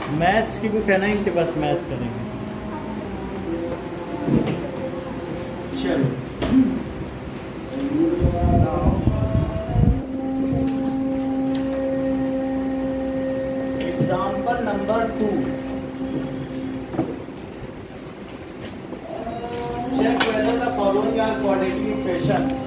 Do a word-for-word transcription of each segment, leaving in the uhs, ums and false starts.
Maths की book है ना इनके पास, मैथ्स करेंगे। चलो example number two, check whether the following are quadratic equations.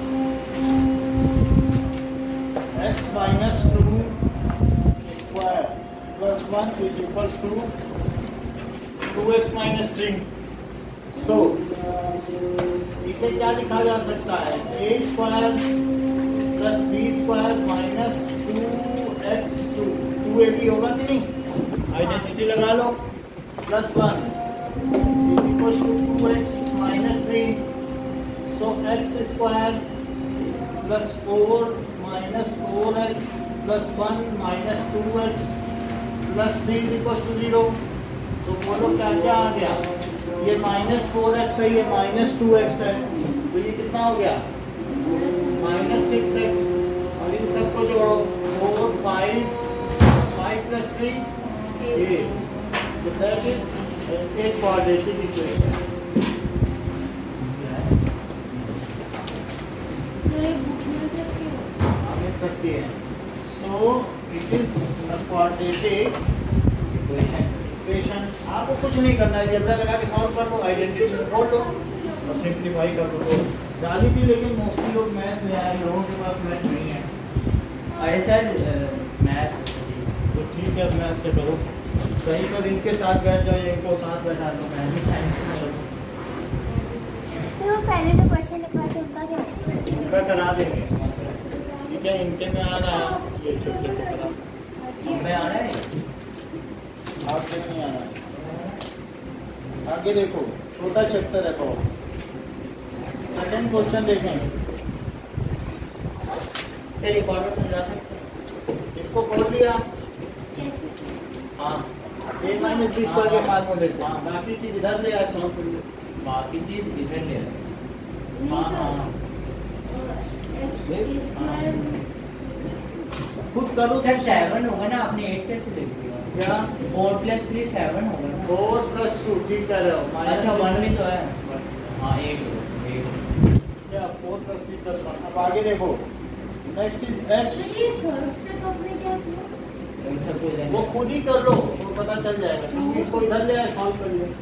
X minus two square plus one is equals to two x minus three. So इसे क्या लिखा जा सकता है? a square plus B square minus two x two, two A B होगा कि नहीं? Identity लगा लो, plus one is equal to two x minus three. So x square plus four minus four x plus one minus two x plus three is equal to zero. तो बोलो क्या क्या आ गया? ये माइनस फोर एक्स है, ये minus two x है, तो ये कितना हो गया? Minus six x. और इन सबको जोड़ो, four five five plus three eight. So that is a quadratic equation. मिल सकती है. So it is a quadratic equation. Equation आपको कुछ नहीं करना है, अलजेब्रा लगा के सॉल्व कर लो, आइडेंटिटी खोल लो और सिंप्लीफाई कर लो. डाली थी लेकिन मोस्टली लोग मैथ ले आए, लोगों के पास मैथ नहीं है. अरे सर मैथ तो ठीक है, मैथ से करो. कहीं पर इनके साथ बैठ जाओ, इनको साथ बैठा लो. मैथ भी साइंस में चलो. सर वो पहले जो क्वेश्चन लिखवा थे उनका क्या? उनका करा देंगे. ठीक है, इनके में आ रहा है, ये छोटे को करा. हमें आ रहा है, आपके नहीं आ रहा है. आगे देखो, छोटा चैप्टर है बहुत. सेकंड क्वेश्चन देखें. सर एक और समझा सकते हैं? इसको खोल लिया. हाँ, ए माइनस बी स्क्वायर के फार्मूले से. हाँ, बाकी चीज इधर ले आए, सॉल्व कर लो. बाकी चीज इधर ले आए. हाँ हाँ, खुद करो. सर सेवन होगा ना, आपने एट कैसे लिख दिया? क्या? फोर प्लस थ्री सेवन होगा ना. फोर प्लस टू, ठीक कर रहे हो. अच्छा वन में तो है. हाँ एट एट. क्या? Four plus three plus one. अब आगे देखो. Next is x. वो खुद ही कर लो, तो पता चल जाएगा. क्योंकि इसको इधर ले आए, सॉल्व कर लो.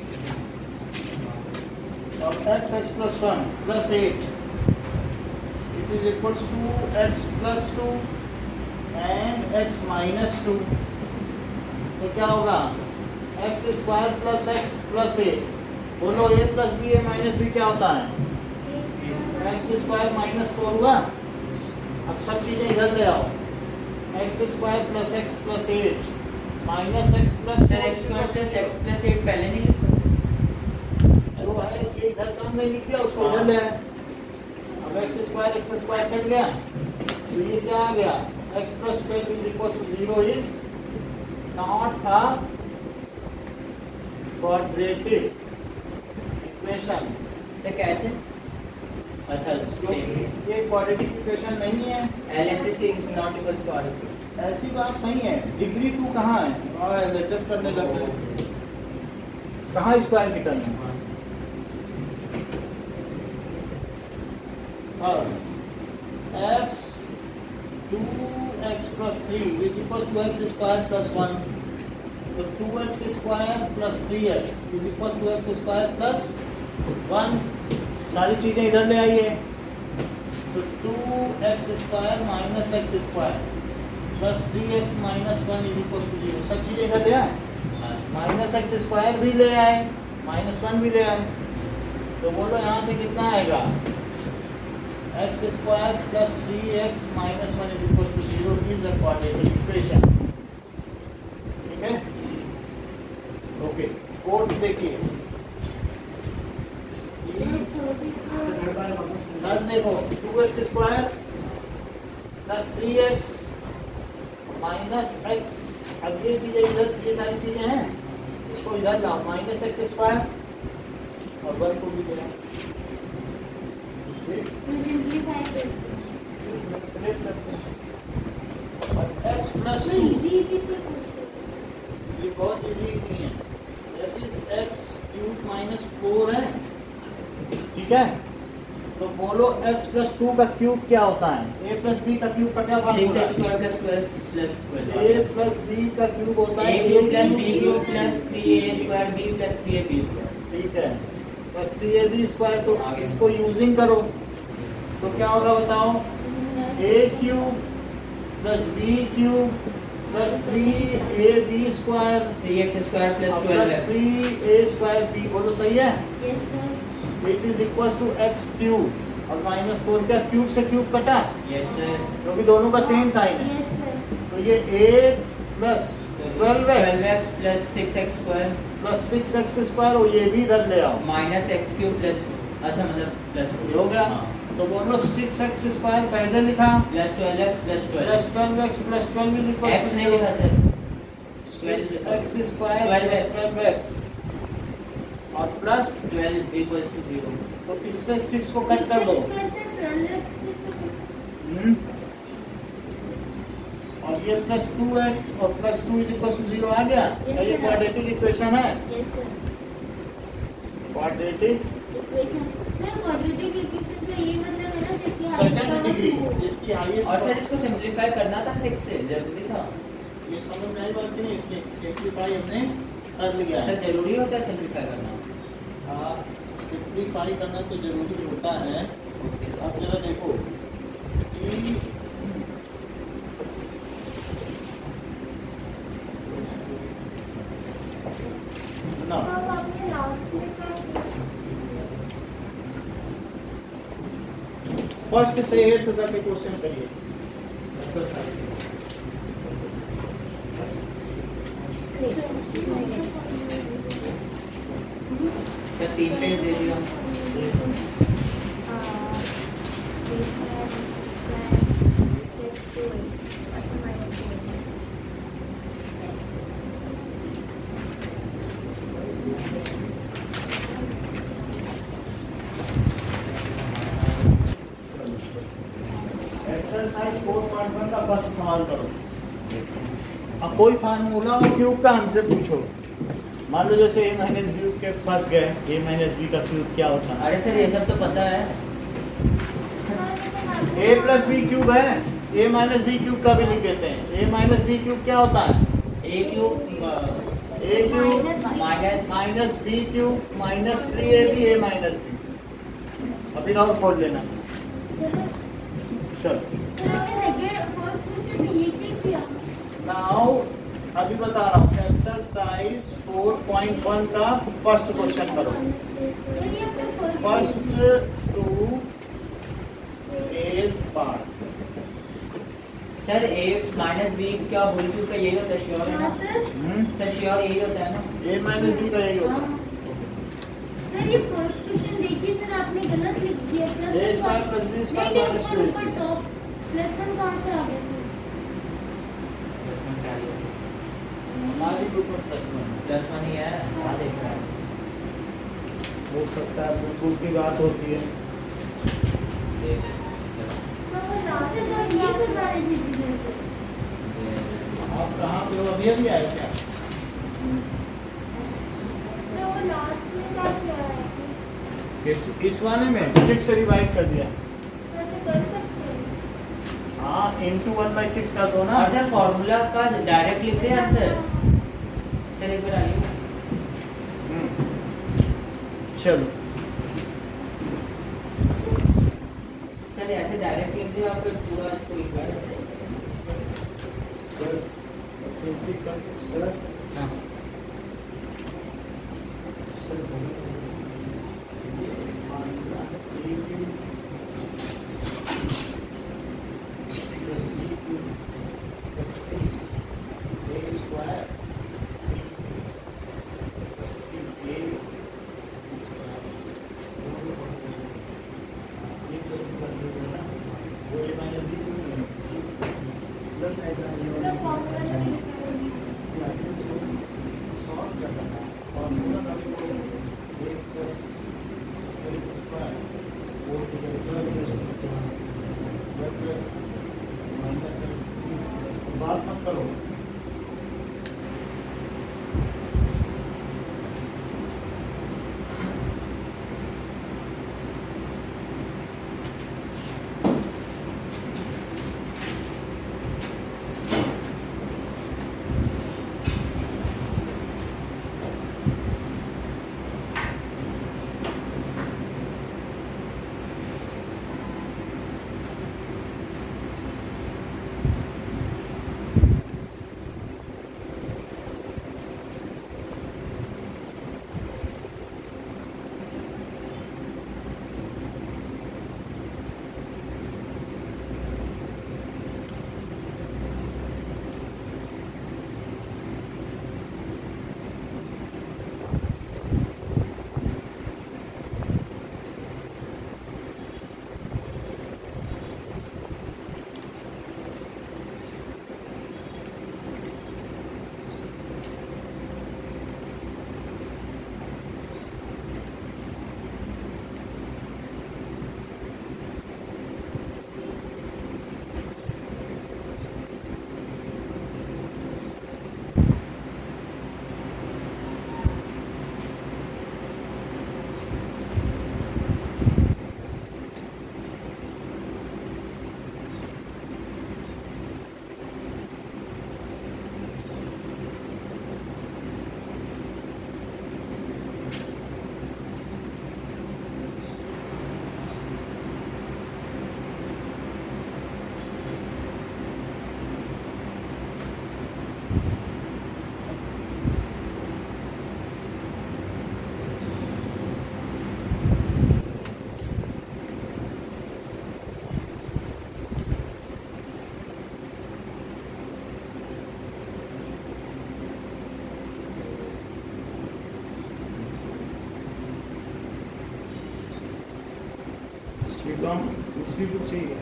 और x x plus one plus eight it is equals to x plus two and x minus two. तो क्या होगा? X square plus x plus eight. बोलो A plus B, A minus B क्या होता है? एक्स स्क्वायर माइनस फोर हुआ. अब सब चीजें इधर ले आओ. X square plus x plus eight minus x plus sir x square plus x plus eight पहले नहीं लिख सकते? जो है ये इधर काम नहीं लिख दिया, उसको इधर ले आए. अब x square x square cut गया, तो ये क्या आ गया? X plus twelve is equal to zero is not a quadratic equation. Sir कैसे? अच्छा, क्योंकि ये क्वाड्रेटिक इक्वेशन नहीं है. L H S is not equal to R H S. ऐसी बात नहीं है. डिग्री टू कहाँ है? और एल एच एस करने लग गए. कहाँ स्क्वायर निकलना है? X two x plus three is equal to x square plus one. तो two x square plus three x is equal to x square plus one. सारी चीजें इधर ले आइए. तो two x square minus x square plus three x minus one is equal to zero. सब चीजें इधर ले आए. माइनस एक्स स्क्वायर भी ले आए, माइनस वन भी ले आए. तो बोलो यहाँ से कितना आएगा? X square plus three x minus one is equal to zero is a quadratic equation. ठीक है, ओके. फोर्थ देखिए. इधर देखो, two x square plus three x minus x. अब ये चीजें इधर, ये सारी चीजें हैं, इसको इधर लाओ. माइनस एक्स स्क्वायर और वन को भी देना. एक्स प्लस टू ये बहुत इजी नहीं है। That is x cube minus four है, ठीक है। तो बोलो x प्लस टू का क्यूब क्या होता है? a प्लस बी का क्यूब का क्या फार्मूला है? Six x square plus twelve plus twelve. a plus b का क्यूब होता है a cube plus b cube plus three A square b plus three A B square. ठीक है, बस थ्री ए बी स्क्वायर। तो इसको using करो तो क्या होगा बताओ? a cube plus b cube plus three A B square three x square plus twelve plus x. Three A square b। बोलो सही है? Yes sir. It is equal to x cube और माइनस फोर का cube से cube कटा, yes sir. क्योंकि दोनों का सेम साइन है। Yes sir. तो ये eight plus twelve x x plus six x square plus six x square, और ये भी इधर ले आओ, माइनस एक्स क्यूब प्लस, अच्छा मतलब प्लस ये हो गया। तो बोलो सिक्स एक्स स्क्वायर पहले लिखा plus twelve x plus twelve plus twelve x plus twelve is equal x नहीं लिखा sir, six x square twelve plus x twelve x और plus twelve equals to zero. तो इससे सिक्स को cut कर दो। हम्म। और ये प्लस टू एक्स और plus two is equal to zero आ गया। Yes, तो ये sir. क्वाड्रेटिक इक्वेशन है। Yes sir. Quadratic equation sir, quadratic equation का ये मतलब है ना जिसकी सेकंड डिग्री, जिसकी हाईएस्ट। और सर इसको सिंपलीफाई करना था सिक्स से, जरूरी था। ये समझ में आई बात कि नहीं? इसके सिंपलीफाई हमने कर लिया है। सर जरूरी होता है सिंपलीफाई करना? हाँ, सिंपलीफाई करना तो जरूरी होता है। अब जरा देखो कि ना आपने लास्ट में फर्स्ट से एट तक के क्वेश्चन करिए एक्सरसाइज। सर तीन पेज दे दिया। एक्सरसाइज फोर पॉइंट वन का फर्स्ट सवाल करो। अब कोई फार्मूला और क्यूब का हमसे पूछो। मान लो जैसे ए माइनस बी के फंस गए, ए माइनस बी का क्यूब क्या होता है? अरे सर ये सब तो पता है। ए प्लस बी क्यूब है, ए माइनस बी क्यूब का भी लिख देते हैं। ए माइनस बी क्यूब क्या होता है? A cube a cube minus minus b cube minus three A b A minus b. अभी राउंड खोल लेना। चलो नाउ अभी बता रहा हूँ एक्सरसाइज फोर पॉइंट वन का फर्स्ट क्वेश्चन करो। First to eight part. Sir a minus B क्या होल क्यूब का यही होता है, श्योर है ना? सर श्योर यही होता है ना? ए माइनस बी का यही होता है। सर ये फर्स्ट क्वेश्चन देखिए सर, आपने गलत लिख दिया। Plus a square plus B square नहीं माइनस नहीं, टू ऊपर टॉप प्लस वन कहाँ से आ गया सर? हमारी ग्रुप में प्लस वन प्लस वन ही है, क्या देख रहा है? हो सकता है बिल्कुल की बात होती है। देख सर तो ये करवा रहे थे। आप कहाँ पे हो? अभी अभी आए क्या? सर वो लास्ट में क्या किया है? इस इस वाले में सिक्स से डिवाइड कर दिया। ऐसे कर सकते हैं? हाँ, इंटू वन बाई सिक्स का दो ना। और सर फॉर्मूला का डायरेक्ट लिखते हैं आंसर। सर एक बार आइए। हम्म, चलो सर ऐसे डायरेक्ट लिखते हैं आप फिर पूरा इसको एक बार से। सिंपली कर सर। हाँ सर फॉर्मूला नहीं लिखा है। शिवम कुर्सी कुछ चाहिए।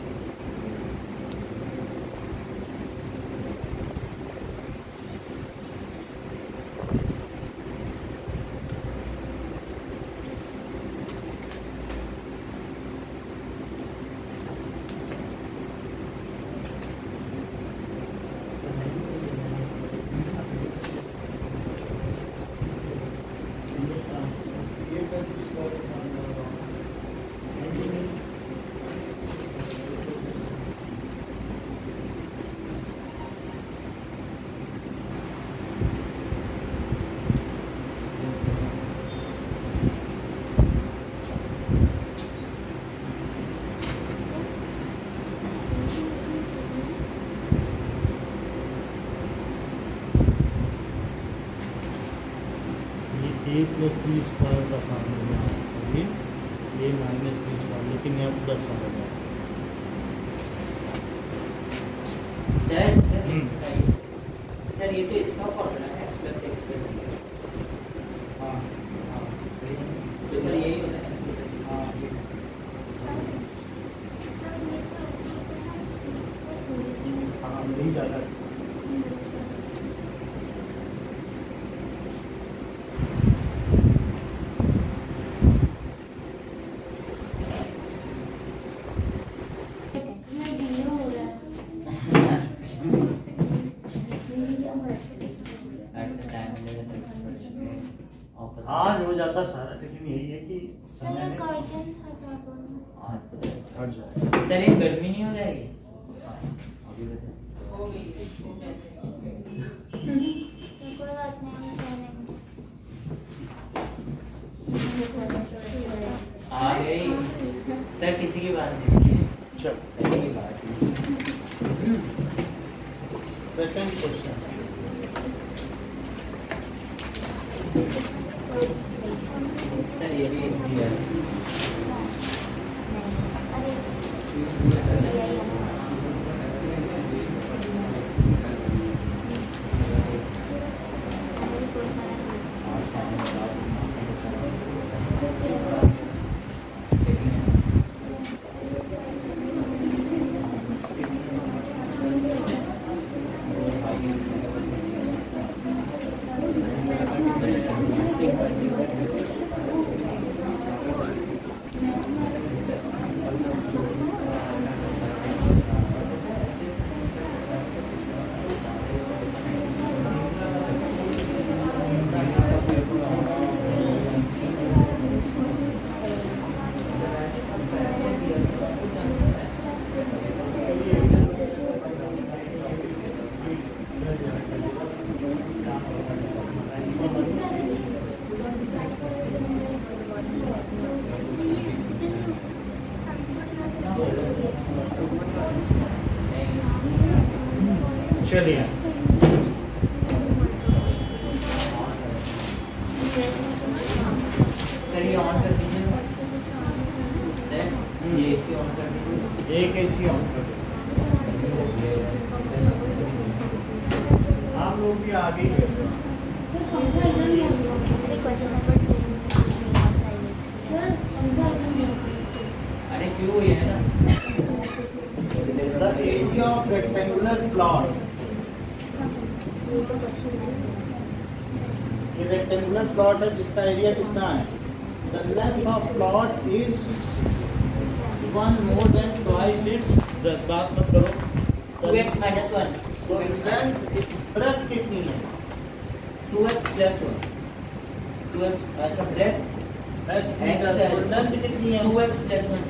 ए प्लस बी स्क्वायर का फार्मूला है ए माइनस बी स्क्वायर, लेकिन यहाँ प्लस आ गया। सर सर सर ये तो इसका फॉर्मूला है x प्लस एक्स प्लस। हाँ हाँ तो सर यही होता है। हाँ हाँ नहीं ज़्यादा। आज हो जाता सारा, लेकिन यही है कि समय में हट जाए। सर ये गर्मी नहीं हो जाएगी? आ गई सर, किसी की बात नहीं। चल पहले की बात सेकंड क्वेश्चन। सर ये भी एक ही है। एक एसी ऑन कर दो। आप लोग भी आगे ही बैठो। अरे क्यों ये है ना The area of rectangular plot, ये रेक्टेंगुलर प्लॉट है जिसका एरिया कितना है? The length of plot is one more than twice its breadth। बात मत करो। टू एक्स माइनस वन तो लेंथ ब्रेथ कितनी है? Two x plus one two x अच्छा ब्रेथ x मीटर है। तो लेंथ कितनी है? Two x plus one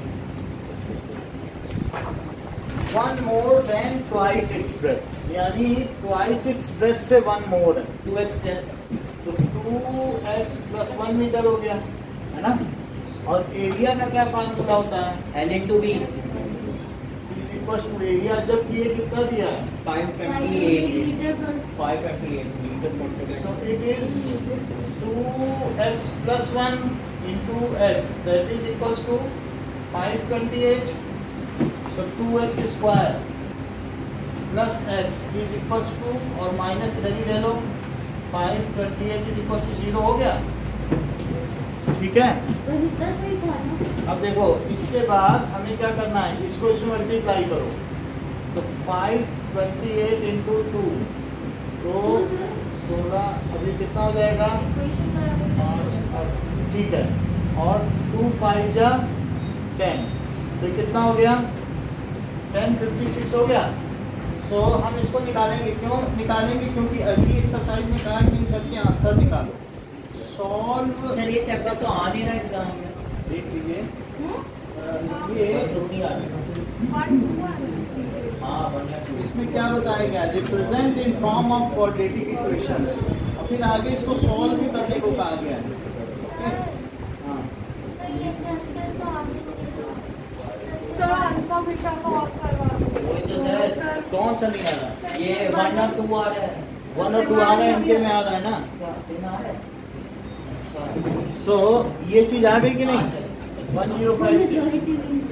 one more than twice its breadth, यानी ट्वाइस इट्स ब्रेथ से वन मोर है। टू एक्स प्लस तो two x plus one metre हो गया, है ना? और एरिया का क्या फार्मूला होता है? L into b is equal to area, जब ये कितना दिया है? Five twenty eight five twenty eight metre पर so second it is two x plus one into x, that is equal to five twenty eight. So two x square plus x is equal to, और minus इधर ही ले लो, five twenty eight is equal to zero हो गया। ठीक है, बस इतना सही था ना। अब देखो इसके बाद हमें क्या करना है, इसको इसमें मल्टीप्लाई करो। तो five twenty eight into two तो सोलह, अभी कितना हो जाएगा? इक्वेशन बराबर ठीक है, और टू फाइव जा टेन, तो कितना हो गया? टेन फिफ्टी सिक्स हो गया। सो so, हम इसको निकालेंगे। क्यों निकालेंगे? क्योंकि अगली एक्सरसाइज में कहा कि इन सबके आंसर निकालो। सॉल्व, सर ये चैप्टर तो आ नहीं रहा एग्जाम में, देख लीजिए है? ये नहीं आ रहा। हाँ बढ़िया। इसमें क्या बताया गया? Represent in form of quadratic equations, और फिर आगे इसको सॉल्व भी करने को कहा गया है। हाँ, सर ये चैप्टर तो आगे सर अल्फा बीटा को ऑफ करवा दो। वही तो सर, कौन सा नहीं आ रहा? ये वन और टू आ रहा है। वन और टू आ रहा है, इनके में आ रहा है ना। इसमें आ रहा है। अच्छा सो so, ये चीज आ गई कि हाँ, नहीं? Sir. One zero five six,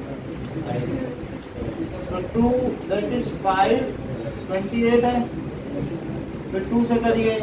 so two that is five twenty eight है, फिर टू से करिए,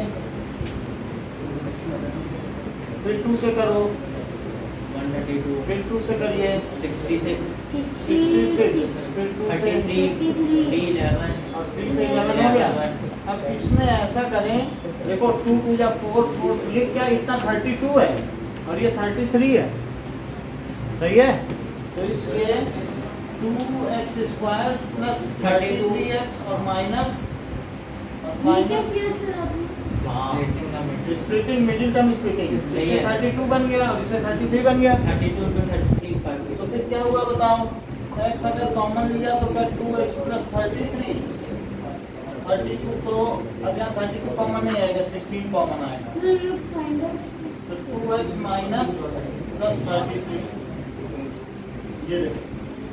फिर टू से करो, वन थर्टी टू फिर टू से करिए, सिक्सटी सिक्स सिक्सटी सिक्स, फिर टू से, थर्टी थ्री थ्री इलेवन और थ्री से इलेवन हो गया। अब इसमें ऐसा करें, देखो टू टू या फोर, फोर ये क्या इतना थर्टी टू है और ये थर्टी थ्री है, सही है? तो इसलिए two x square plus thirty three x और माइनस ये क्या किया सर आपने? हाँ स्प्लिटिंग, मिडिल टर्म स्प्लिटिंग, सही इससे है। थर्टी टू बन गया और इससे थर्टी थ्री बन गया। Thirty two two thirty five तो फिर क्या हुआ बताओ? एक्स अगर कॉमन लिया तो क्या two x plus thirty three, thirty two तो अब यहाँ थर्टी टू कॉमन नहीं आएगा, सिक्सटीन कॉमन आएगा। सर ये फाइंड आउट तो two x minus plus thirty three, ये देखो,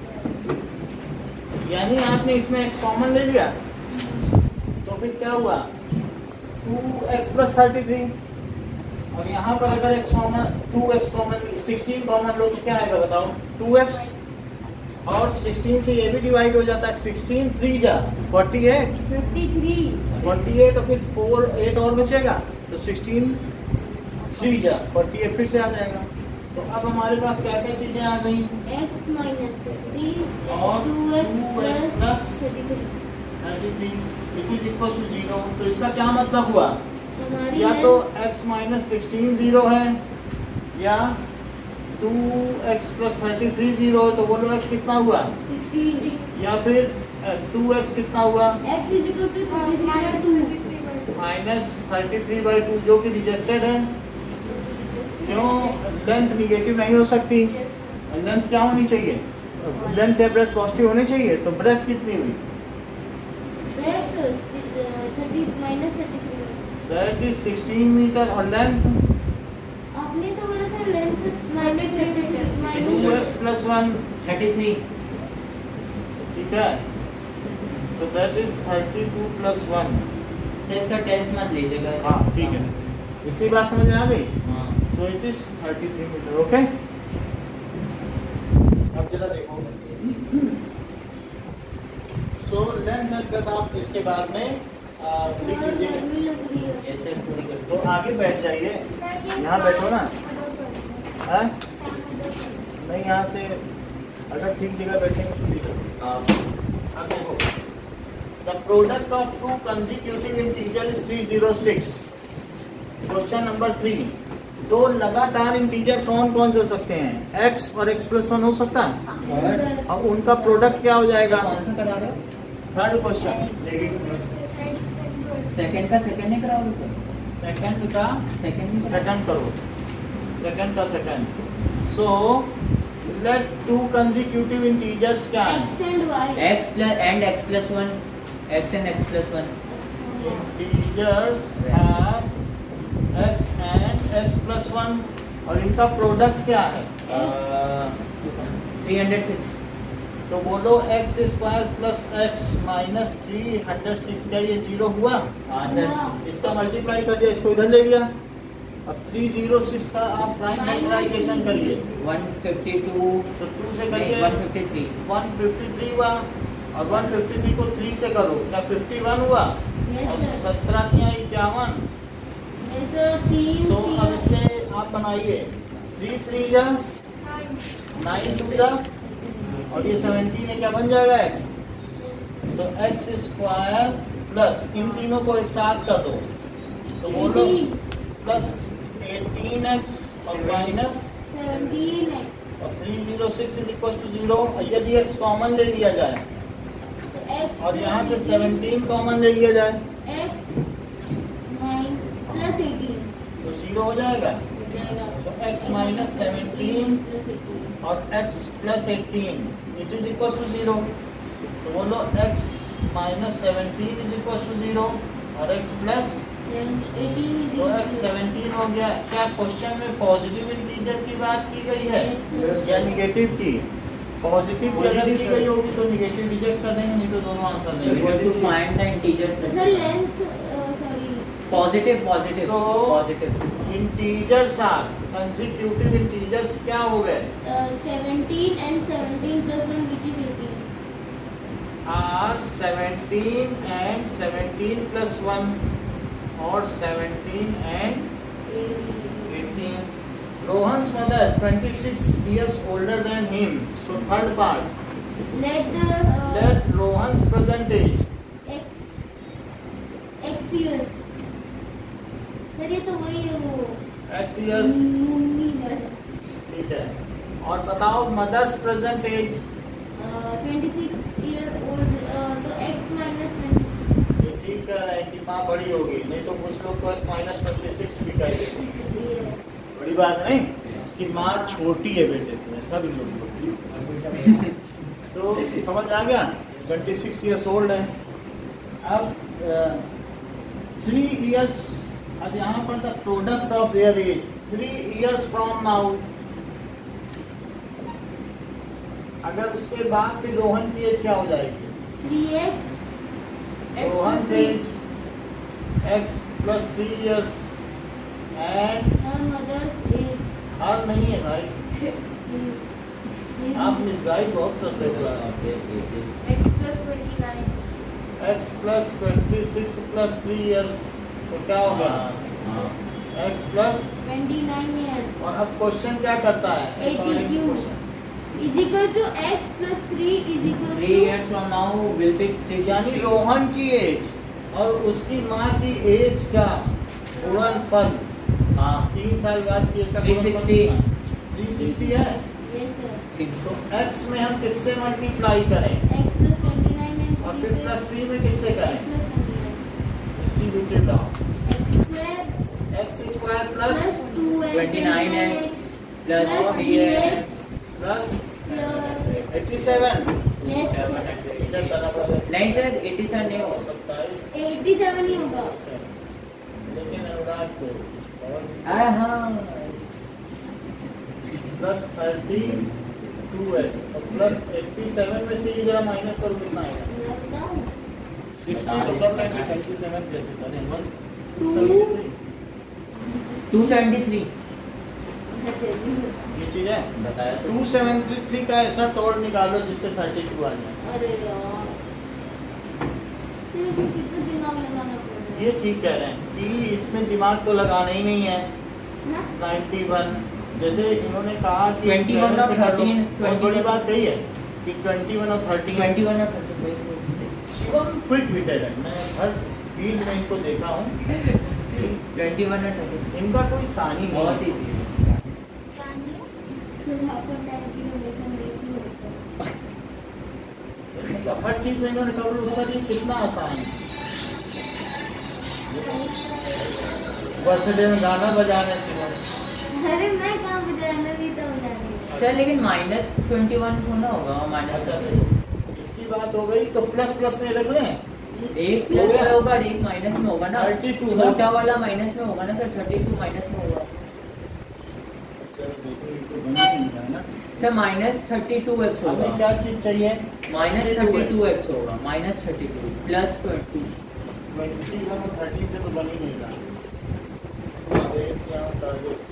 यानी आपने इसमें एक्स कॉमन ले लिया, तो फिर क्या हुआ? Two x plus thirty three. और यहाँ पर अगर x common, two x common, sixteen common लो तो क्या आएगा बताओ? टू एक्स, और सिक्सटीन से ये भी डिवाइड हो जाता है, सिक्सटीन थ्री जा forty eight, thirty three forty eight और फिर फोर एट और बचेगा, तो सिक्सटीन थ्री जा फोर्टी एट फिर से आ जाएगा। तो अब हमारे पास क्या क्या चीजें आ गई? एक्स माइनस सिक्सटीन और two x two x plus plus thirty three. Thirty three it is equal to zero. तो इसका क्या मतलब हुआ? हमारी या तो x माइनस सिक्सटीन जीरो है, या two x plus thirty three zero है, तो बोलो x कितना हुआ? सिक्सटीन, या फिर टू एक्स कितना हुआ? X is equal to thirty three by two minus thirty three by two, जो कि रिजेक्टेड है। क्यों? लेंथ निगेटिव नहीं हो सकती, लेंथ क्या होनी चाहिए? लेंथ या ब्रेथ पॉजिटिव होनी चाहिए। तो ब्रेथ कितनी हुई? Thirty minus thirty three. That is sixteen metre. और लेंथ आपने तो बोला sir length minus thirty three two minus x plus one, thirty three ठीक है? So that is thirty two plus one. Sir इसका टेस्ट मत लीजिएगा। हाँ ठीक है, इतनी बात समझ में आ गई? हाँ so it is thirty three metre. Okay, अब जरा देखो सो लेंथ मेथड आप इसके बाद में आ, लिख और दीजिए। गर्मी लग रही है। ऐसे पूरी कर तो आगे बैठ जाइए, यहाँ बैठो ना। हाँ नहीं, यहाँ से अगर ठीक जगह बैठेंगे तो ठीक है। अब देखो, the product of two consecutive integer is three zero six. Question number three, दो लगातार इंटीजर कौन कौन से हो सकते हैं? x और x प्लस वन हो सकता है। अब उनका प्रोडक्ट क्या हो जाएगा? कौन सा करा रहे हो? थर्ड क्वेश्चन, सेकंड का सेकंड नहीं कराओगे तो? सेकंड का सेकंड सेकंड करो, सेकंड का second. So let two consecutive integers क्या है? X and Y. x plus and x plus one, x and x plus one. Integers have x and x plus one और इनका product क्या है? Three hundred six. तो बोलो x square plus x minus three hundred six का ये zero हुआ। हाँ सर। हाँ। इसका मल्टीप्लाई कर दिया, इसको इधर ले लिया। अब थ्री जीरो सिक्स का आप प्राइम फैक्टराइजेशन करिए। वन फिफ्टी टू, तो टू से करिए, one fifty three. One fifty three हुआ और वन फिफ्टी थ्री को थ्री से करो, क्या फिफ्टी वन हुआ? Yes, और sir. सत्रह तिया इक्यावन। Yes, sir. तीन तो तीन- अब इससे आप बनाइए, थ्री थ्री जा नाइन टू जा और ये सेवेंटीन है, क्या बन जाएगा? x। तो एक्स स्क्वायर प्लस इन तीनों को एक साथ कर दो तो बोलो eighteen, प्लस एटीन एक्स और माइनस seventeen X. और three zero six is equal to zero. यदि x कॉमन ले लिया जाए तो X और यहाँ से plus सेवेंटीन कॉमन ले लिया जाए X minus plus eighteen तो जीरो हो जाएगा। हो जाएगा। तो x minus seventeen plus eighteen. और x plus eighteen it is equal to zero. तो बोलो x minus seventeen is equal to zero और x प्लस eighteen is तो equal x to- सेवेंटीन हो गया। क्या क्वेश्चन में पॉजिटिव इंटीजर की बात की गई है Yes, या निगेटिव की? पॉजिटिव की अगर की गई होगी तो निगेटिव रिजेक्ट कर देंगे, नहीं तो दोनों answer So we have to देंगे। find the integers. तो sir length sorry Positive, positive, So- positive. Integers are consecutive integers क्या हो गए? seventeen and seventeen plus one which is eighteen. Are seventeen and seventeen plus one और seventeen and eighteen. Rohan's mother twenty six years older than him. So third part, Let the uh, let Rohan's present age x x years. Sir ये तो वही है वो x years mummy का ठीक है। और बताओ mother's present age. Twenty six year old तो x माइनस ट्वेंटी ये ठीक कह रहे हैं कि माँ बड़ी होगी, नहीं तो कुछ लोग तो x माइनस ट्वेंटी सिक्स भी कह देते हैं। बड़ी बात नहीं कि माँ छोटी है बेटे से, ऐसा भी लोग सो समझ आ गया। ट्वेंटी सिक्स ईयर्स ओल्ड है। अब थ्री इयर्स, अब यहाँ पर the product of their age three years from now. अगर उसके बाद फिर रोहन की एज क्या हो जाएगी? Three x Rohan age x plus three years and और मदर्स एज हर नहीं है भाई, आप मिसगाइड बहुत करते हो क्लास में। X plus twenty-nine. x plus twenty six plus three years तो क्या हो गया? x plus twenty nine years और अब क्वेश्चन क्या करता है? eighty Question. is equal to x plus three is equal Three to years from now will be three यानी sixty. रोहन की एज और उसकी माँ की एज का गुणनफल हाँ, तीन साल बाद की एज का three sixty. थ्री सिक्सटी है। yes sir ठीक। तो x में हम किससे मल्टीप्लाई करें x plus twenty nine and और फिर प्लस थ्री में किससे x करें? plus twenty nine distributed down x square x square plus plus two and twenty-nine and x plus plus three three and x plus plus eighty seven. yes sir check करना पड़ेगा। नहीं sir, eighty seven नहीं होगा। सत्ताईस eighty seven ही होगा लेकिन अनुराग को और अरे हाँ, प्लस थर्टी टू एक्स और प्लस एट्टी सेवन में से ये जरा माइनस करो कितना आएगा? लगता सिक्सटी तो कर लेंगे, ट्वेंटी सेवन प्लस इतना one Two. Two seventy three ये चीज है। बताया तो। टू सेवन थ्री थ्री का ऐसा तोड़ निकालो जिससे थर्टी टू आ जाए। अरे यार सकते हो इसमें कितना दिमाग लगाना पड़ेगा? ये ठीक कह रहे हैं कि इसमें दिमाग तो लगाना ही नहीं है। ना? इक्यानवे जैसे इन्होंने कहा कि इक्कीस सेवन और से कर लो। तेरह, बहुत बड़ी बात कही है कि इक्कीस और तेरह इक्कीस और थर्टीन शिवम क्विक विटेड है। मैं हर फील्ड में इनको देखा हूँ। इक्कीस और थर्टीन इनका कोई सानी नहीं बहुत है। इजी है। सिर्फ अपन टाइम की रिलेशन देखी होता है। मतलब हर चीज में इन्होंने कहा उसका ये कितना आसान है। बर्थडे में गाना बजाने शिवम। अरे मैं कहाँ बजाना भी तो बजाना। सर लेकिन माइनस ट्वेंटी वन थोड़ा होगा माइनस अच्छा देखो इसकी बात हो गई तो प्लस प्लस में रख लें। एक प्लस में होगा और एक माइनस में होगा ना। बत्तीस ना? छोटा वाला माइनस में होगा ना सर, बत्तीस माइनस में होगा चलो देखो ये तो बना नहीं रहा है ना। Sir. Minus thirty two x हमें होगा, क्या चीज चाहिए? माइनस थर्टी टू एक्स होगा, minus thirty two plus twenty. Twenty one और थर्टी से तो बन ही नहीं रहा। एक यहाँ चालीस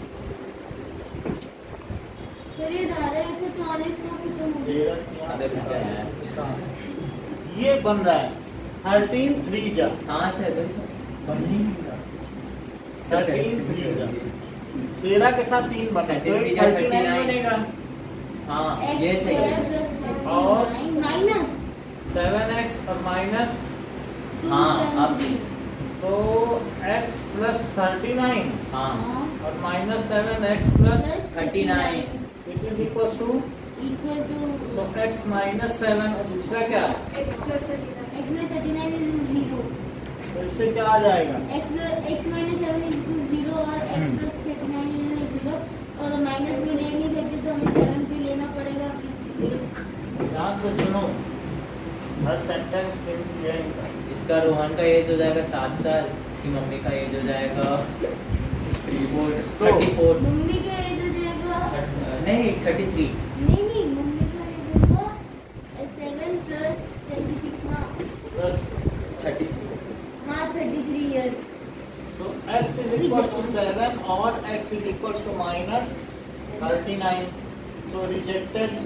सर ये धारा एक सौ चालीस का कितना होगा? तेरह अबे बचा है। सात। ये बन रहा है थर्टीन थ्री जा। हाँ सर बिल्कुल बन ही नहीं रहा। थर्टीन थ्री जा तेरह के साथ तीन बने तो थर्टी जा, थर्टी नाइन थर्टी नाइन। बनेगा। हाँ X ये सही square है। plus thirty और? nine माइनस सेवन एक्स और माइनस two हाँ, अब- seventy। तो x प्लस थर्टी नाइन हाँ हाँ, और minus seven x plus plus thirty nine. It is equal to equal to so x minus seven और दूसरा क्या है X plus thirty-nine. x में thirty nine is zero। तो इससे क्या आ जाएगा x plus x minus seven is zero और x हम्म। plus thirty nine is zero और माइनस में ले नहीं सकते तो हमें सेवन भी लेना पड़ेगा। ध्यान से सुनो हर सेंटेंस के लिए इनका इसका रोहन का एज हो जाएगा सात साल, इसकी मम्मी का एज हो जाएगा three four So- thirty four mummy का एज हो जाएगा नहीं थर्टी थ्री। नहीं नहीं मम्मी का एज होगा सेवन प्लस ट्वेंटी सिक्स ना। प्लस थर्टी हाँ thirty three years. So x is equal to seven और x is equal to minus thirty nine so rejected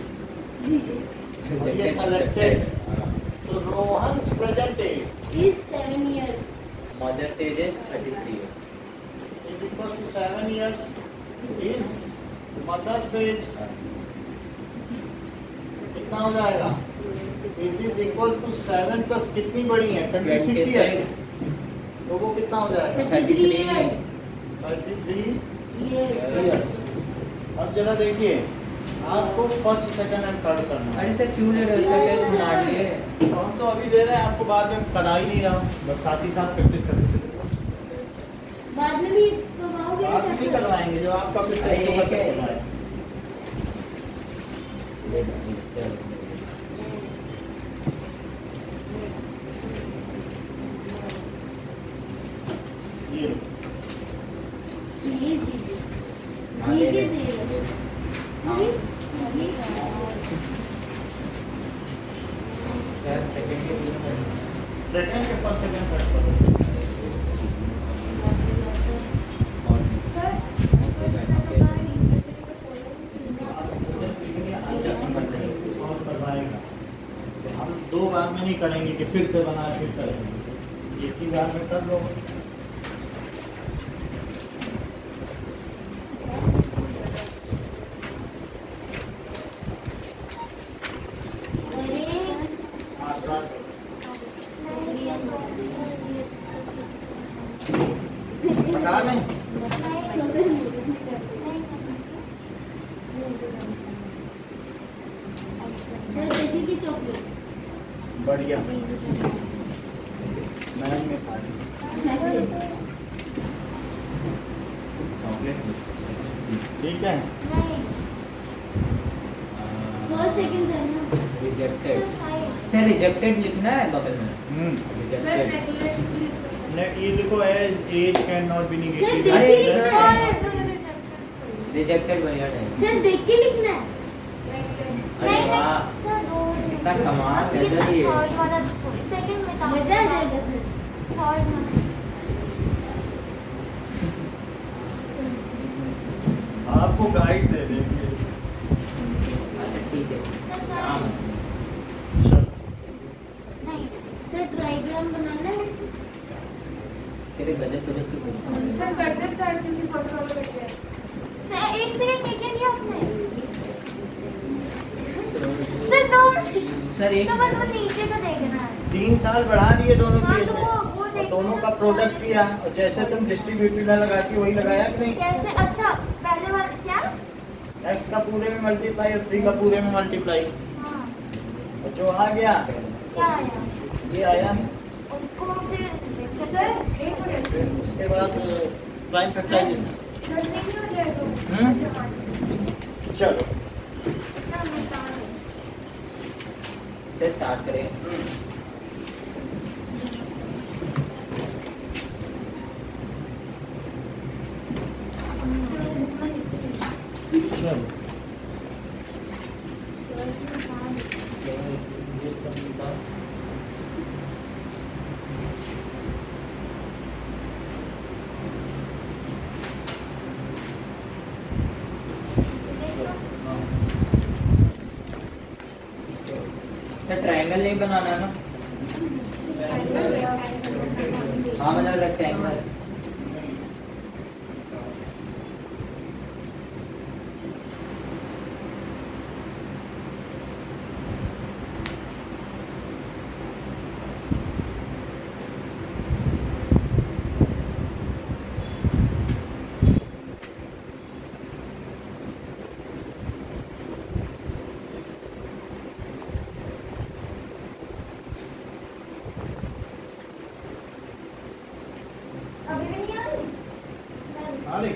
ये selected so Rohan's present age is seven years. Mother's age is thirty three is equals to seven years is mother's age कितना हो जाएगा it is equals to seven plus कितनी बड़ी है twenty six years तो वो कितना हो जाएगा thirty three years. thirty three ये years अब जरा देखिए आपको फर्स्ट सेकंड एंड थर्ड करना है अरे सर क्यों ले रहे हो इसका टेस्ट मार लिए। हम तो अभी दे रहे हैं आपको बाद में करा ही नहीं रहा हूँ बस साथ ही साथ प्रैक्टिस करते चलिए बाद में भी करवाओगे बाद में नहीं करवाएंगे जो आपका फिर अरे टेस्ट होगा एक है। तब करवाएंगे। ले लो, ले लो। ये ये दीजिए। हाँ, ये ले भी ले। दे दो। हाँ। ये ये यार सेकंड के लिए कर। सेकंड के फर्स्ट सेकंड थर्ड पर और Sir, सॉल्व करवाएगा तो हम दो बार में नहीं करेंगे कि फिर से बना फिर करेंगे एक ही बार में कर लो अरे आठ बार बता दें जैसे कि चॉकलेट बढ़िया मैम में खा ली चॉकलेट ठीक है फर्स्ट सेकंड करना। रिजेक्टेड। सर रिजेक्टेड लिखना है बगल में। हम्म sir, रिजेक्टेड neglect लिख सकते हैं. ने ये लिखो age age can not be sir negative देख के लिखना हाँ, है। ऐसा ही rejected सही. रिजेक्टेड बढ़िया है। सर देख के लिखना है। Neglect. अरे वाह सर दो कितना कमाल है थर्ड सर ये। वाला सेकंड में काम मजा आ जाएगा सर। थर्ड में आपको गाइड दे देंगे अच्छा ठीक है। सर हाँ। सर नहीं सर ट्राइग्राम बनाने के बजट बजट के क्वेश्चन होंगे। सर करते स्टार्ट क्योंकि फर्स्ट वाला बैठ गया। सर एक सेकंड लेके दिया आपने। सर दो सर एक सर बस वो नीचे का देखना है। तीन साल बढ़ा दिए दोनों हाँ, के, तो वो- वो और देखना दोनों का है। प्रोडक्ट किया, और जैसे तुम डिस्ट्रीब्यूटिव लगाती वही लगाया कि नहीं? कैसे? अच्छा पहले वाला क्या? एक्स का पूरे में मल्टीप्लाई और थ्री का पूरे में मल्टीप्लाई, हाँ और जो आ गया क्या आया? ये आया। उसको फिर सर एक मिनट। फिर उसके बाद प्राइम फैक्टराइजेशन। दस नहीं हो जाए तो। हम्म चलो ना मैं कहाँ हूँ? से स्टार्ट करें। चलो सर ट्रायंगल नहीं बनाना है ना? हाँ मतलब रेक्टेंगल। अभी भी नहीं आ रही? आ रही?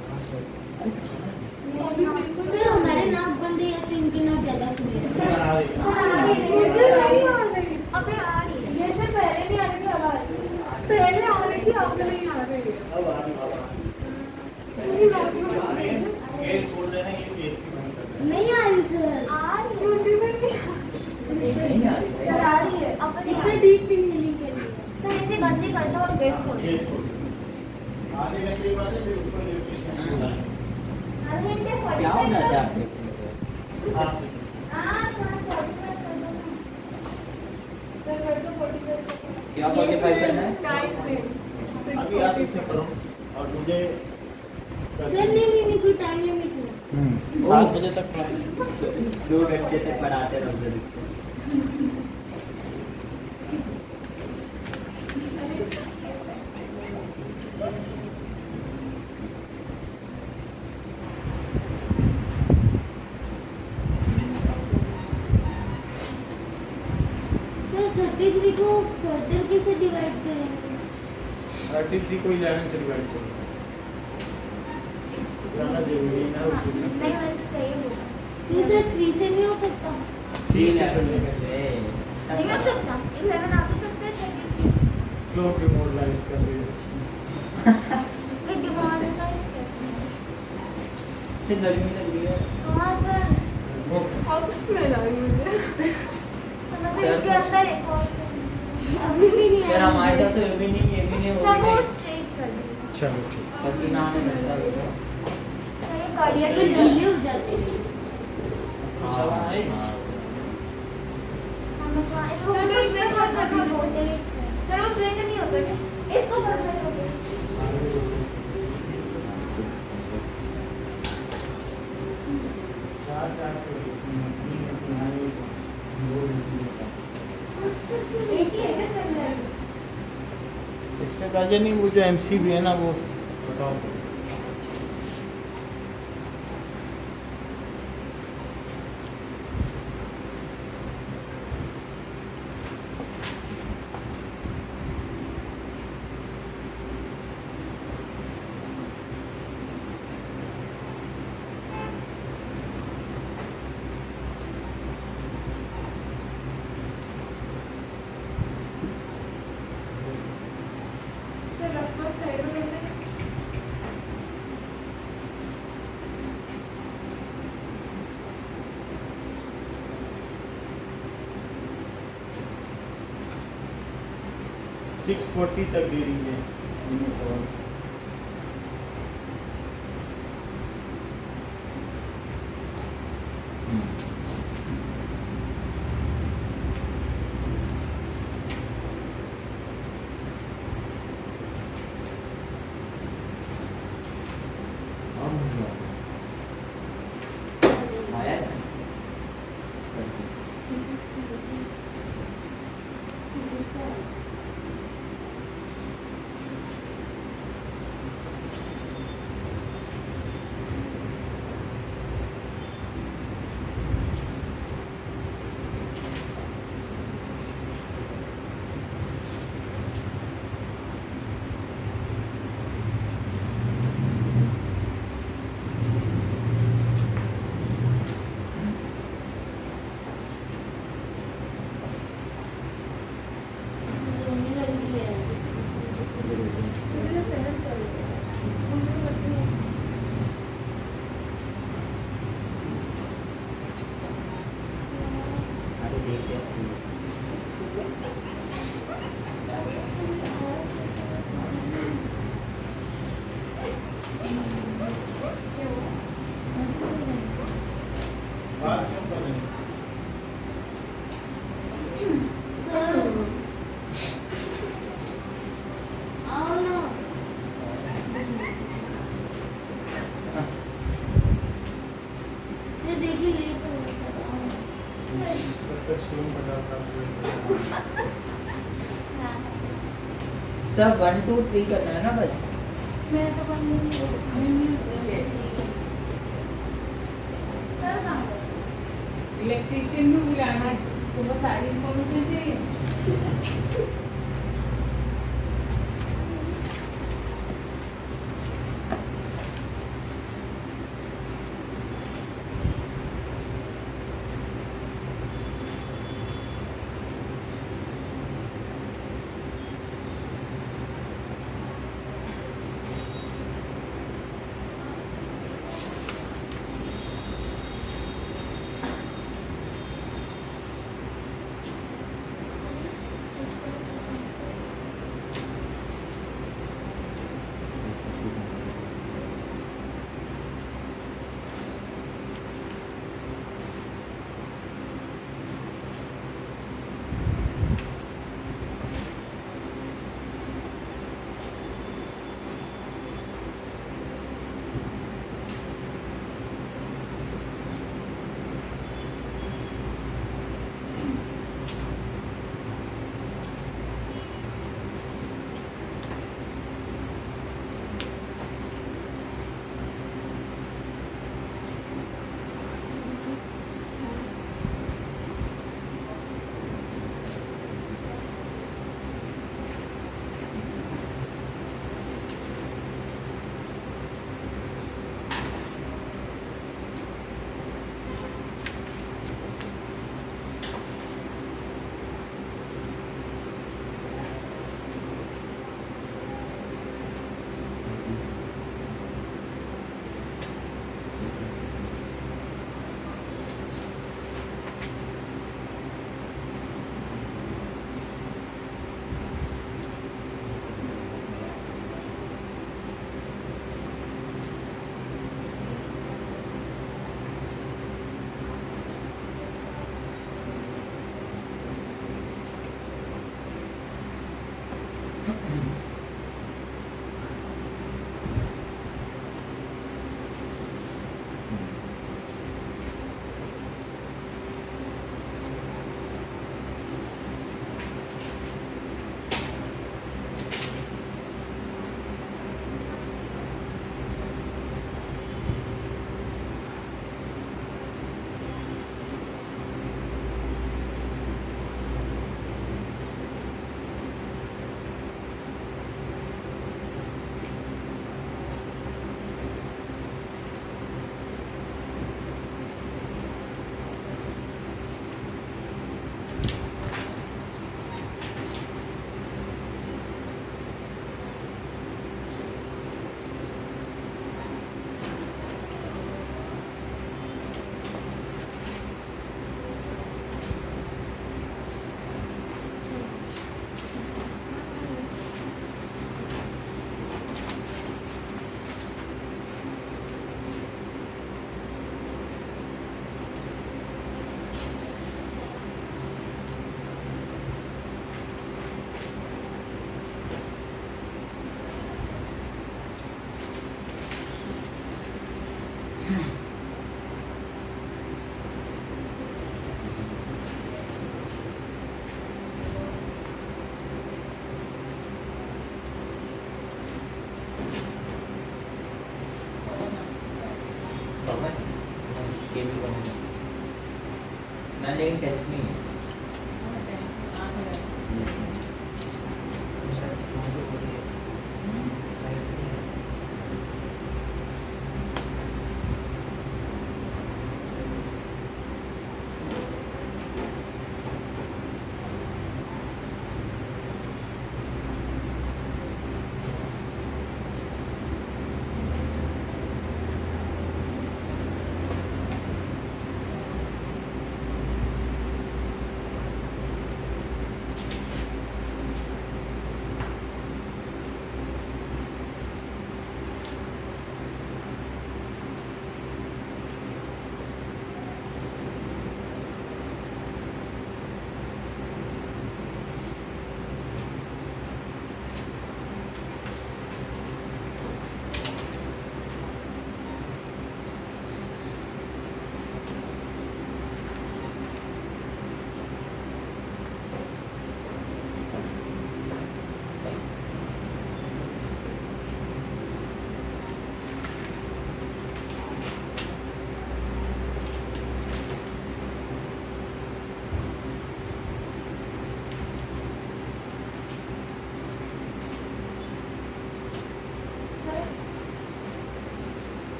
फिर हमारे नाक बंद है या तो इनके नाक ज्यादा खुले हैं? आ रही। मुझे नहीं आ रही। अबे आ रही है। ये सर पहले नहीं आ रही थी, अब आ रही है। पहले आ रही थी, अब नहीं आ रही है। अब आ रही बाबा। पूरी बात में आ रही है। ये बोल रहे हैं ये फेस की बंद कर रहे नहीं आ रही सर। आ रही है। मुझे भी नहीं आ रही। नहीं आ रही सर आ रही है। अपने इतना डीप इनहेलिंग कर लिया। सर इसे बंद ही कर दो और गेट खोल हैं। दो। ये आधे घंटे बाद है, फिर उसको न्यूट्रिशन बुलाएं। अरे इनके फोर्टी क्या होना फाइव था तक- आपके इसमें? आप हाँ सर फोर्टी फाइव कर दो ना। सर कर दो फोर्टी फाइव। क्या फोर्टी फाइव करना है? टाइम में। अभी आप इसे करो और मुझे सर नहीं नहीं नहीं कोई टाइम लिमिट नहीं। सात बजे तक क्लास। दो घंटे तक पढ़ाते रहो सर इसको। सर थर्टी थ्री को फर्दर कैसे डिवाइड करेंगे? थर्टी थ्री को इलेवन से डिवाइड करो। ज़्यादा जरूरी है ना हाँ, कुछ नहीं वैसे सही होगा। तो सर थ्री से नहीं हो सकता? थ्री से करने का नहीं हो सकता। इलेवन आ तो सकते हैं थर्टी फ्लो के मॉडलाइज कर रही है उसमें। विद डिमोनलाइज कैसे? से गर्मी लग रही है। हाँ सर अब स्मेल आ रही मुझे। समझ रहे इसके अंदर एक और अभी भी नहीं सर आ हमारे रही पास तो ये भी नहीं ये भी नहीं हो सब रही और है। स्ट्रेट कर दो। चलो ठीक। पसीना आने लगता है। तो ये है। कर या दिया तो ढीले हो जाते हैं। हाँ, हाँ। हम लोग वहाँ- इसको भी स्ट्रेट कर दो बोलते हैं। सर वो स्ट्रेट नहीं होता है। इसको कर दो। चार चार को इसमें तीन इसमें आए, दो इसमें होता। एक ही है क्या सर में? स्टेबलाइजर नहीं, वो जो एमसी भी है ना वो बताओ। सर रफा साइड में लेते हैं। सिक्स फोर्टी तक दे रही है इन्हें सवाल। बात क्यों कर रहे हैं? आओ ना। ये देखिए लेट हो गया। सब वन टू थ्री करना है ना बस। मैं तो कर नहीं सर कहाँ गए? इलेक्ट्रिशियन भी बुलाना है, तुम्हें सारी इन्फॉर्मेशन चाहिए। मैंने लेकिन टेस्ट नहीं है।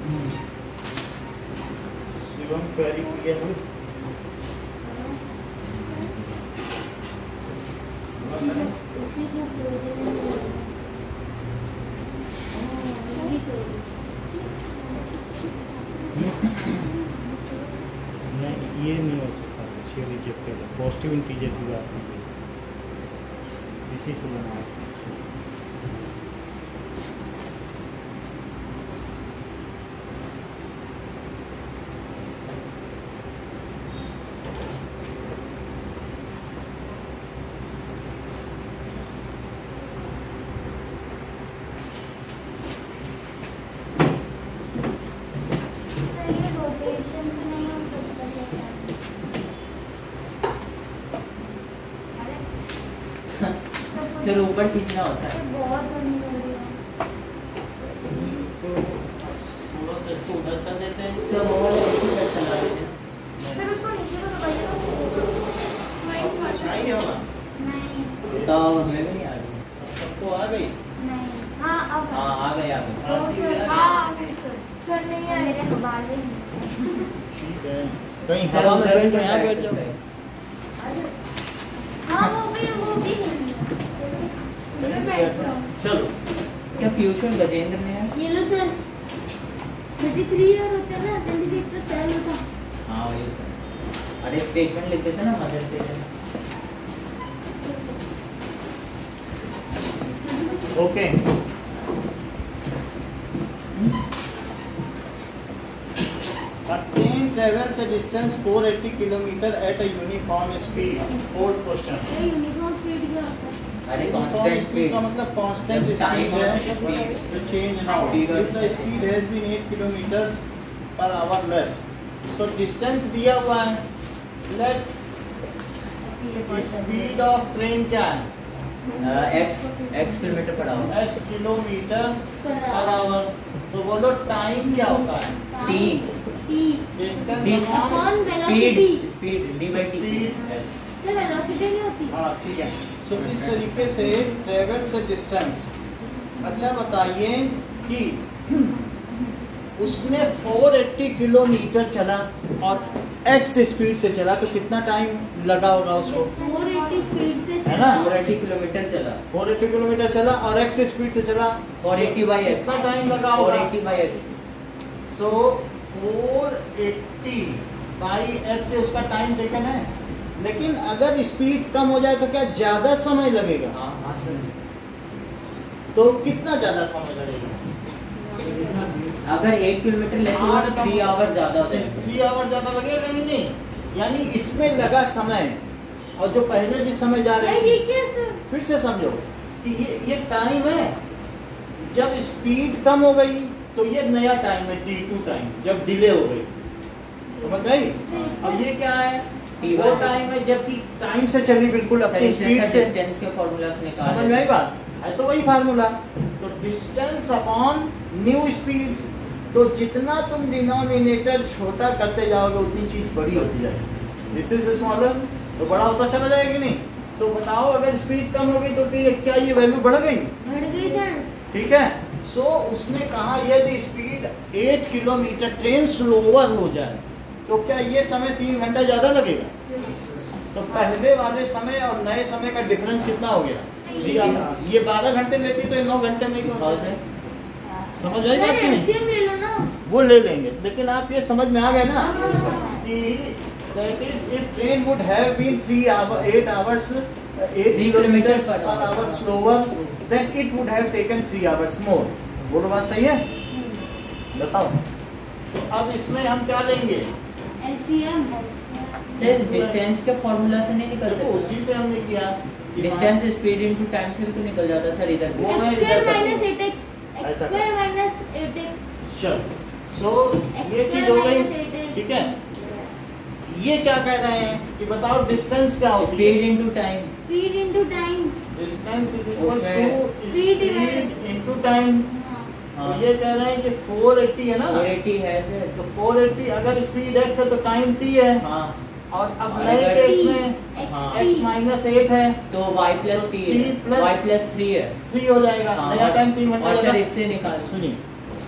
शिवम क्वेरी किया है उसी को खोजने में उसी को नहीं, ये नहीं हो सकता, ये रिजेक्टेड है। पॉजिटिव इंटीजर की बात नहीं, इसी से बना है। सर ये रोटेशन तो नहीं हो सकता क्या? सर ऊपर खींचना होता ये है। बहुत बड़ी हो रही है। तो थोड़ा सा इसको उधर कर देते हैं। सर वो वाला इसी पे चला देते हैं। फिर उसको नीचे को दबाइए ना। चाहिए होगा, नहीं तो हमें भी नहीं आ रही। सबको आ गई। नहीं हाँ अब हाँ आ गए आ गए। आती है। हाँ आगे सर सर नहीं आ मेरे रहे बाल ही ठीक है, कहीं सर हवा में उधर बैठ भी जाए, यहाँ बैठ बैठ जाओ। सकते हैं। हाँ वो भी वो भी कहीं बैठ जाओ। चलो क्या पीयूषन गजेंद्र ने है? ये लो सर थर्टी थ्री ईयर होता है ना, ट्वेंटी सिक्स पे सेल होता। हाँ वही होता है। अरे स्टेटमेंट लिख देते ना मदर से। Okay, a train travels a distance four hundred eighty kilometer at a uniform speed. Fourth question. ये यूनिफॉर्म स्पीड क्या होता है? अरे Uniform कांस्टेंट speed स्पीड का मतलब constant जब speed time है, और speed to change now. Speed और If the speed has been eight kilometers per hour less, so distance दिया हुआ है, let speed of train क्या है? X x kilometre per hour. x kilometre per hour. तो बोलो टाइम क्या होता है? T T distance Dis- upon upon speed velocity. Speed D by T. Speed. तो वेलोसिटी नहीं होती। हाँ ठीक है। सो इस तरीके से ट्रेवल से डिस्टेंस। अच्छा बताइए कि उसने चार सौ अस्सी किलोमीटर चला और x स्पीड से चला तो कितना टाइम लगा होगा उसको? फोर एटी स्पीड से है ना? फोर एटी किलोमीटर चला। चार सौ अस्सी किलोमीटर चला और x स्पीड से चला फोर एटी बाई एक्स। कितना टाइम लगा फोर होगा? Eighty by x. So four eighty by x से उसका टाइम टेकन है, लेकिन अगर स्पीड कम हो जाए तो क्या ज्यादा समय लगेगा? हाँ हाँ सर। तो कितना ज्यादा समय लगेगा? अगर एट किलोमीटर लेस होगा तो थ्री आवर ज्यादा हो जाएगा। थ्री आवर ज्यादा लगेगा कि नहीं? यानी इसमें लगा समय और जो पहले जिस समय जा रहे ये थे, क्या सर? फिर से समझो कि ये ये टाइम है। जब स्पीड कम हो गई तो ये नया टाइम है, टी टू टाइम, जब डिले हो गई। समझ गई? अब ये क्या है? T वो one। टाइम है जबकि टाइम से चली बिल्कुल सर अपनी इसमें स्पीड सर से। डिस्टेंस के फॉर्मूला से निकाल समझ में आई बात? है तो वही फार्मूला। तो डिस्टेंस अपॉन न्यू स्पीड, तो जितना तुम डिनोमिनेटर छोटा करते जाओगे उतनी चीज बड़ी होती जाएगी। दिस इज स्मॉलर, तो बड़ा होता चला जाएगा कि नहीं? तो बताओ अगर स्पीड कम हो गई तो क्या ये वैल्यू बढ़ गई? बढ़ गई सर। ठीक है। सो so, उसने कहा यदि स्पीड आठ किलोमीटर ट्रेन स्लोअर हो जाए तो क्या ये समय तीन घंटा ज्यादा लगेगा? तो पहले वाले समय और नए समय का डिफरेंस कितना हो गया? Three hours. ये बारह घंटे लेती तो ये नौ घंटे में क्यों बहुत होता है। है? समझ आई सर बात कि नहीं? एलसीएम ले लो ना। वो ले लेंगे, लेकिन आप ये समझ में आ गए ना हाँ। कि that is if train would have been three hour eight hours eight Three kilometres kilometers per per hour hour slower than it would have taken three hours more. बोलो बात सही है? बताओ। तो अब इसमें हम क्या लेंगे? एलसीएम। सर डिस्टेंस के फॉर्मूला से नहीं निकल देखो उसी सकता। से हमने किया कि डिस्टेंस स्पीड इनटू टाइम से भी तो निकल जाता सर इधर भी। वो मैं एक्स इधर स्क्वायर कर माइनस दूंगा। एट एक्स ऐसा x square minus eight x. चलो, सो ये चीज हो गई। ठीक है। ये क्या कह रहे हैं कि बताओ डिस्टेंस क्या होती स्पीड है? Into time. Speed into time. Distance is equals उसमें to speed speed divided- into time. हाँ। तो ये कह रहे हैं कि चार सौ अस्सी है ना? फोर एटी है सर। तो चार सौ अस्सी अगर स्पीड x है तो टाइम t है। हाँ और अब और नए अगर केस में हाँ। x माइनस एट है तो y प्लस टी T है। plus y प्लस थ्री है। थ्री हो जाएगा। हाँ, नया और- टाइम तीन घंटा और सर ज्यादा। इससे निकाल। सुनिए,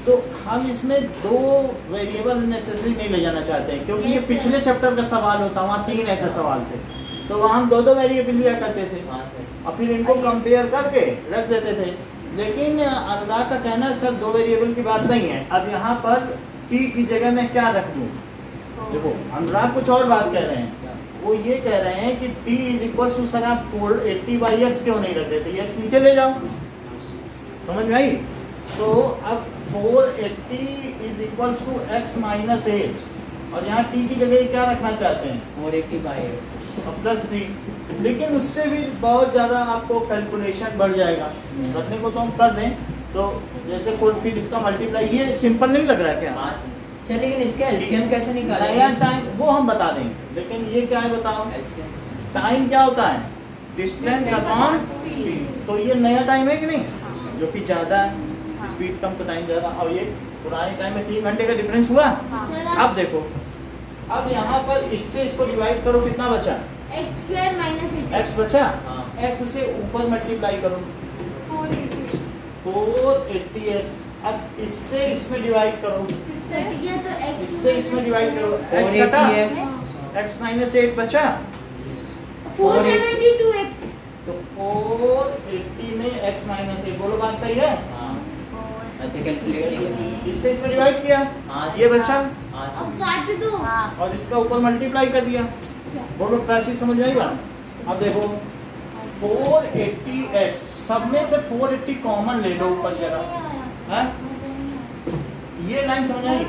तो हम इसमें दो वेरिएबल नेसेसरी नहीं ले जाना चाहते हैं, क्योंकि ये पिछले चैप्टर का सवाल होता, वहाँ तीन ऐसे सवाल थे, तो वहाँ हम दो दो वेरिएबल लिया करते थे हाँ सर। और फिर इनको कंपेयर करके रख देते थे। लेकिन अनुराग का कहना है सर दो वेरिएबल की बात नहीं है, अब यहाँ पर टी की जगह में क्या रख दूँ। देखो अनुराग कुछ और बात कह रहे हैं, वो ये कह रहे हैं कि t is equal to sir आप फोर एट्टी बाई एक्स क्यों नहीं रख देते, एक्स नीचे ले जाओ, समझ में आई। तो अब four eighty is equal to x minus eight और यहाँ t की जगह क्या रखना चाहते हैं फोर एट्टी बाई एक्स और प्लस थ्री, लेकिन उससे भी बहुत ज़्यादा आपको कैलकुलेशन बढ़ जाएगा। करने को तो हम कर दें, तो जैसे कोई फिर इसका मल्टीप्लाई, ये सिंपल नहीं लग रहा है क्या सर, लेकिन इसका एलसीएम कैसे नया निकालेंगे? टाइम वो हम बता देंगे, लेकिन ये क्या है बताओ। एलसीएम टाइम क्या होता है, distance Distance upon upon speed। Speed, तो ये नया टाइम है कि नहीं, जो कि ज़्यादा है, स्पीड कम तो टाइम ज़्यादा, और ये पुराने टाइम में तीन घंटे का डिफरेंस हुआ। सर अब देखो, अब यहाँ पर इससे इसको डिवाइड करो, कितना बचा, x square minus eight x बचा, हाँ। x से ऊपर मल्टीप्लाई करो four eighty four eighty x, अब इससे इसमें डिवाइड करो, कट गया तो x इससे इसमें डिवाइड करो, x फोर कटा, eighty x x minus eight बचा, फोर सेवेंटी टू एक्स तो फोर एट्टी में x माइनस एट, बोलो बात सही है। हाँ अच्छा कैलकुलेट इससे इसमें डिवाइड किया, हाँ ये बचा, हाँ अब काट दो और इसका ऊपर मल्टीप्लाई कर दिया, बोलो क्या चीज समझ में आई बात। अब देखो फोर एट्टी एक्स, सब में से फोर एट्टी कॉमन ले लो ऊपर जरा, हाँ? ये लाइन समझ आई।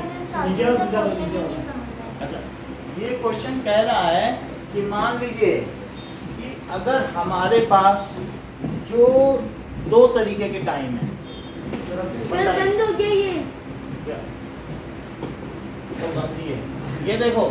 अच्छा, ये क्वेश्चन कह रहा है कि मान लीजिए कि अगर हमारे पास जो दो तरीके के टाइम है, सर बताइए। बंद हो गया ये क्या? तो बंद ही है, ये देखो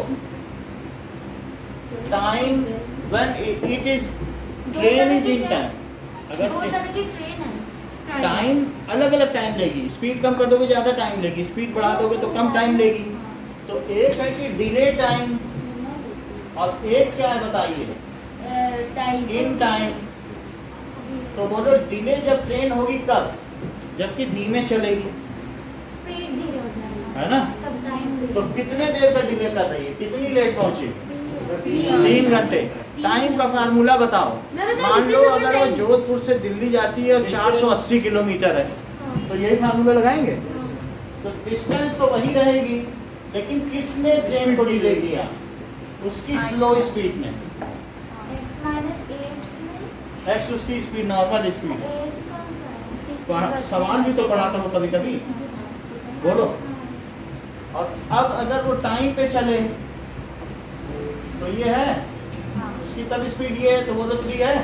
time when it is train is in time, अगर दो तरह की ट्रेन है। टाइम अलग अलग टाइम लेगी, स्पीड कम कर दोगे ज़्यादा टाइम लेगी, स्पीड बढ़ा दोगे तो कम टाइम लेगी। तो एक है कि डिले टाइम और एक क्या है बताइए, टाइम इन टाइम। तो बोलो डिले जब ट्रेन होगी कब, जबकि धीमे चलेगी, स्पीड धीरे हो जाएगा है ना। तब टाइम तो कितने देर का डिले कर रही है, कितनी लेट पहुंची, तीन घंटे। टाइम का फार्मूला बताओ। मैं बताऊं, मान लो इससे अगर वो time- जोधपुर से दिल्ली जाती है और चार सौ अस्सी किलोमीटर है, तो यही फार्मूला लगाएंगे। तो डिस्टेंस तो वही रहेगी, लेकिन किसने ट्रेन को डिले किया, उसकी स्लो स्पीड में। एक्स माइनस एट एक्स उसकी स्पीड, नॉर्मल स्पीड है। एट कौन सा है उसकी पढ़ा- सवाल भी तो पढ़ाता हूँ कभी कभी, बोलो। और अब अगर वो टाइम पे चले तो ये है, उसकी तब स्पीड ये है, तो बोलो थ्री है,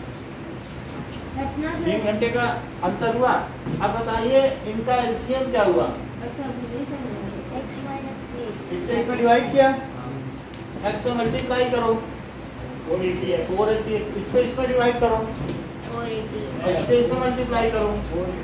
घटना तीन से घंटे का अंतर हुआ। अब बताइए इनका एलसीएम क्या हुआ, अच्छा एक्स माइनस एट इससे इसमें डिवाइड किया, एक्स से मल्टीप्लाई करो, फोर एट्टी एक्स, इससे इसमें डिवाइड करो, और एटी और इससे इसमें मल्टीप्लाई करो,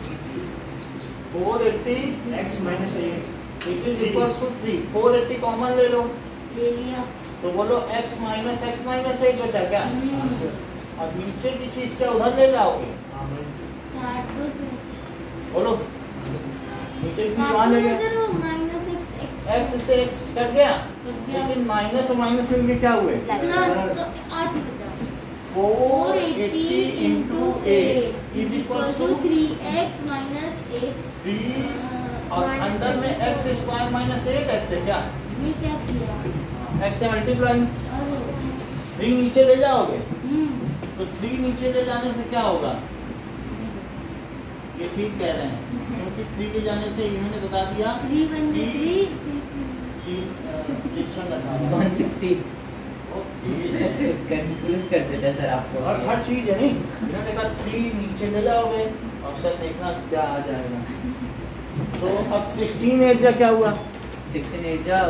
four eighty x minus eight it is equals to three. Four eighty common ले लो, ले लिया तो बोलो x minus x minus eight बचा क्या, हम्म, और नीचे की चीज क्या उधर ले जाओगे, काट दो फिर बोलो नीचे की चीज काट वहाँ दो ले ना गए, सर, वो माइनस एक्स एक्स x से x कट गया, कट गया लेकिन माइनस और माइनस मिलके क्या हुए, प्लस तो आठ बचा four eighty into eight is equals to three x minus eight three, और अंदर में x square minus eight x है क्या, ये क्या किया एक्स से मल्टीप्लाई, अरे थ्री नीचे ले जाओगे, हम्म तो थ्री नीचे ले जाने से क्या होगा, ये ठीक कह रहे हैं, क्योंकि थ्री ले जाने से इन्होंने बता दिया थ्री वन कि थ्री कि, अ, रिएक्शन लगाना। वन सिक्सटी ओके, कंफ्यूज कर देता है सर आपको। और हर चीज है नहीं, इन्होंने कहा थ्री नीचे ले जाओगे और सर देखना क्या आ जाएगा। तो अब सिक्सटीन एट जा क्या हुआ, सिक्सटीन एट जा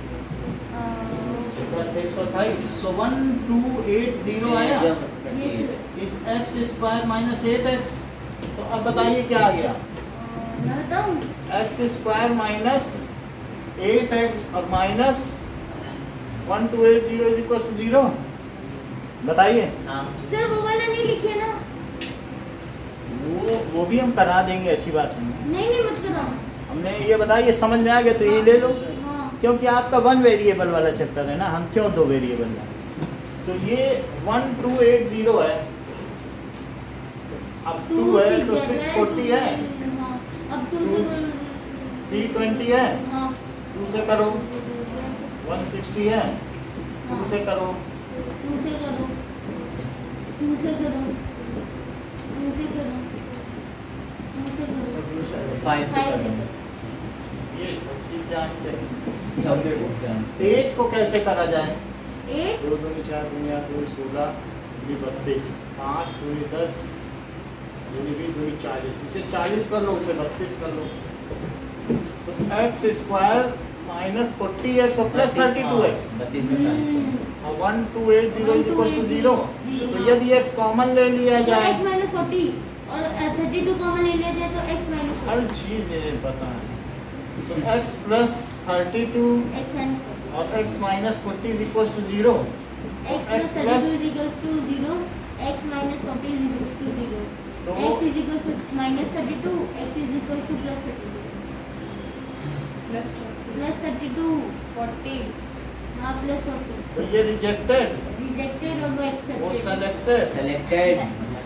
एक सौ अट्ठाईस, so one two eight zero आया, इस x square minus eight x. तो अब बताइए क्या आ गया, मैं बताऊं x square minus eight x और minus one two eight zero is equal to zero. बताइए, हाँ सर वो वाला नहीं लिखे ना, वो वो भी हम करा देंगे, ऐसी बात नहीं। नहीं नहीं मत कराओ, हमने ये बताया, ये समझ में आ गया तो ये ले लो, हाँ क्योंकि आपका वन वेरिएबल वाला चैप्टर है ना, हम क्यों दो वेरिएबल में। तो ये वन टू एट जीरो है, अब टू है तो सिक्स फोर्टी है, हाँ, अब टू से करो। थ्री ट्वेंटी है, हाँ टू से करो, वन सिक्सटी है, टू से करो, टू से करो, टू से करो, टू से करो, टू से करो, फाइव से फाइव से करो। करो। ये सब चीज जानते हैं। सब देखो जान। एट को कैसे करा जाए? एट दो दूनी चार दूनी आठ दूनी सोलह दूनी बत्तीस, पाँच दूनी दस दूनी बीस दूनी चालीस, इसे चालीस कर लो, उसे बत्तीस कर लो। तो x square minus forty x और प्लस थर्टी टू एक्स, बत्तीस में चालीस और one two eight zero is equal to zero. तो यदि एक्स कॉमन ले लिया तो जाए, एक्स माइनस फोर्टी और थर्टी टू कॉमन ले लिया जाए तो एक्स माइनस हर चीज ये पता है। तो x plus thirty two x minus और x minus forty is equal to zero. X plus thirty two is equal to zero, x minus forty is equal to zero, तो x is equal to minus thirty two, x is equal to plus thirty two, plus plus thirty two, forty. हाँ plus forty, तो ये rejected, rejected और वो वो accepted, selected, selected.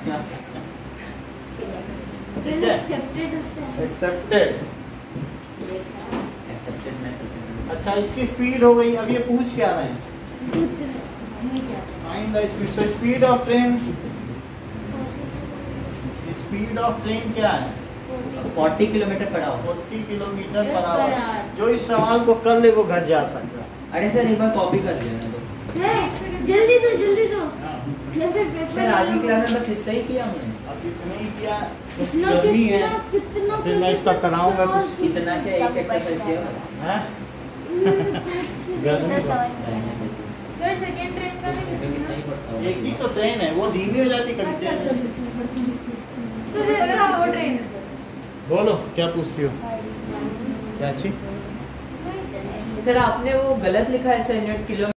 ठीक है, accepted होता है। एक्सेप्टेड। एक्सेप्टेड में एक्सेप्टेड। अच्छा, इसकी स्पीड हो गई। अब ये पूछ क्या रहे हैं? दूसरा क्या find the speed. So speed of train, speed of train क्या है? Forty kilometre per hour. Forty kilometre per per our. Our. जो इस सवाल को कर ले वो घर जा सकता है। अरे सर एक बार कॉपी कर लेना तो। है? जल्दी दो जल्दी दो, हाँ, या फिर पेपर सर आज की क्लास में बस इतना ही किया हमने। अब इतना ही किया, इतना गर्मी है, कितना कितना फिर मैं इसका कराऊंगा कुछ। इतना क्या एक एक्सरसाइज किया? हैं? गर्मी सर सेकंड ट्रेन का नहीं कितना ही पड़ता होगा। एक ही तो ट्रेन है, वो धीमी हो जाती कभी अच्छा तेज। अच्छा तो जैसा वो ट्रेन बोलो क्या पूछती हो? क्या चीज? सर आपने वो गलत लिखा है सर, यूनिट किलो